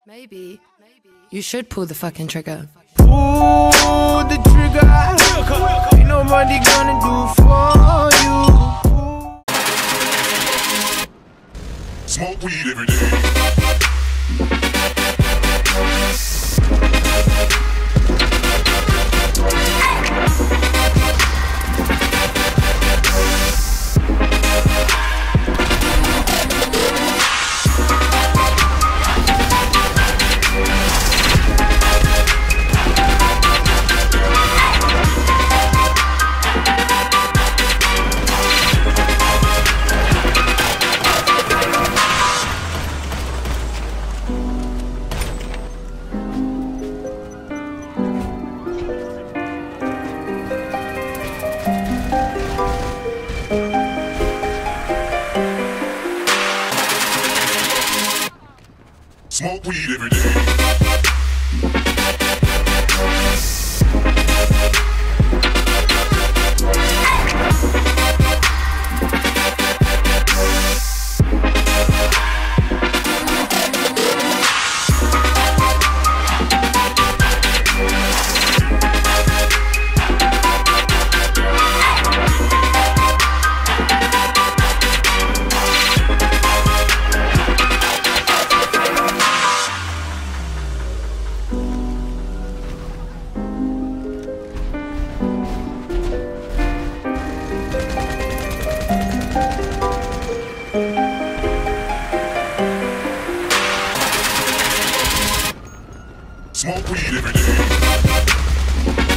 Maybe you should pull the fucking trigger. Pull the trigger. Ain't nobody gonna do for you. Smoke weed every day. Smoke weed every day. Smoke weed every day.